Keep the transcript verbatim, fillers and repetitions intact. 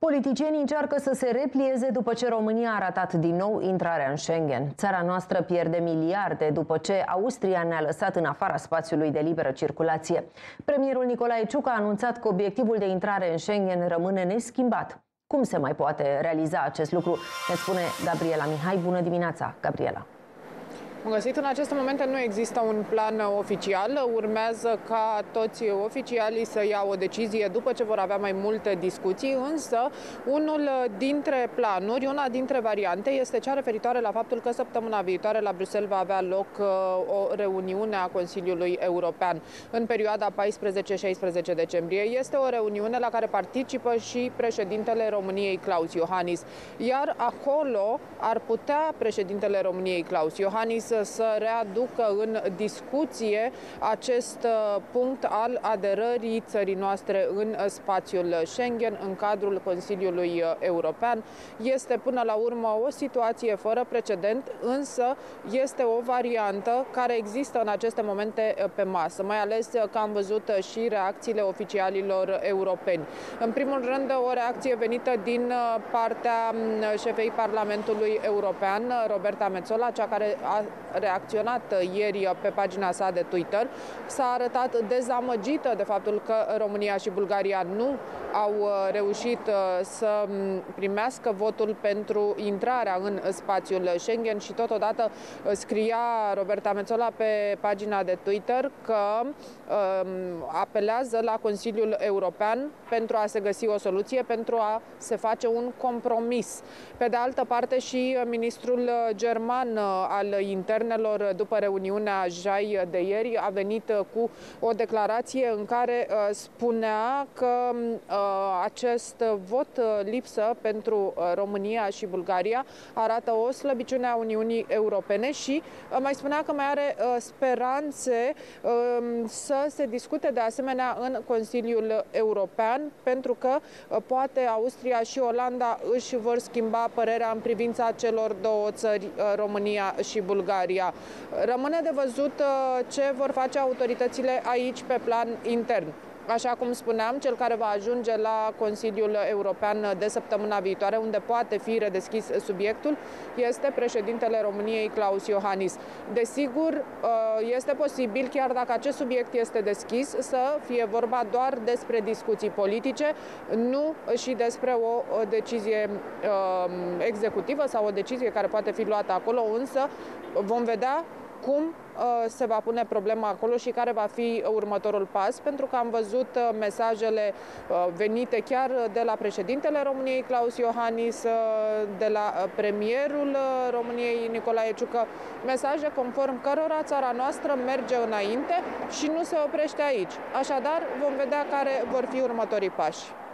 Politicienii încearcă să se replieze după ce România a ratat din nou intrarea în Schengen. Țara noastră pierde miliarde după ce Austria ne-a lăsat în afara spațiului de liberă circulație. Premierul Nicolae Ciucă a anunțat că obiectivul de intrare în Schengen rămâne neschimbat. Cum se mai poate realiza acest lucru? Ne spune Gabriela Mihai. Bună dimineața, Gabriela! Am găsit în aceste momente nu există un plan oficial. Urmează ca toți oficialii să ia o decizie după ce vor avea mai multe discuții, însă unul dintre planuri, una dintre variante este cea referitoare la faptul că săptămâna viitoare la Bruxelles va avea loc o reuniune a Consiliului European în perioada paisprezece șaisprezece decembrie. Este o reuniune la care participă și președintele României, Klaus Iohannis. Iar acolo ar putea președintele României, Klaus Iohannis, să readucă în discuție acest punct al aderării țării noastre în spațiul Schengen în cadrul Consiliului European. Este până la urmă o situație fără precedent, însă este o variantă care există în aceste momente pe masă, mai ales că am văzut și reacțiile oficialilor europeni. În primul rând, o reacție venită din partea șefei Parlamentului European, Roberta Metsola, cea care a reacționat ieri pe pagina sa de Twitter. S-a arătat dezamăgită de faptul că România și Bulgaria nu au reușit să primeasă votul pentru intrarea în spațiul Schengen și totodată scria Roberta Metsola pe pagina de Twitter că um, apelează la Consiliul European pentru a se găsi o soluție, pentru a se face un compromis. Pe de altă parte, și ministrul german al internelor, după reuniunea Jai de ieri, a venit cu o declarație în care spunea că acest vot lipsă pentru România și Bulgaria arată o slăbiciune a Uniunii Europene și mai spunea că mai are speranțe să se discute de asemenea în Consiliul European, pentru că poate Austria și Olanda își vor schimba părerea în privința celor două țări, România și Bulgaria. Rămâne de văzut ce vor face autoritățile aici pe plan intern. Așa cum spuneam, cel care va ajunge la Consiliul European de săptămâna viitoare, unde poate fi redeschis subiectul, este președintele României, Klaus Iohannis. Desigur, este posibil, chiar dacă acest subiect este deschis, să fie vorba doar despre discuții politice, nu și despre o decizie executivă sau o decizie care poate fi luată acolo, însă vom vedea cum se va pune problema acolo și care va fi următorul pas, pentru că am văzut mesajele venite chiar de la președintele României, Klaus Iohannis, de la premierul României, Nicolae Ciucă, mesaje conform cărora țara noastră merge înainte și nu se oprește aici. Așadar, vom vedea care vor fi următorii pași.